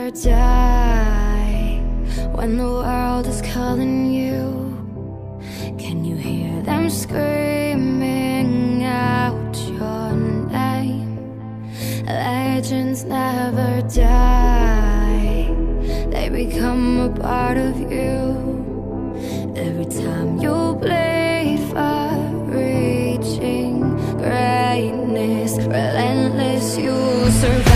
never die. When the world is calling you, can you hear them screaming out your name? Legends never die, they become a part of you. Every time you bleed for reaching greatness, relentless, you survive.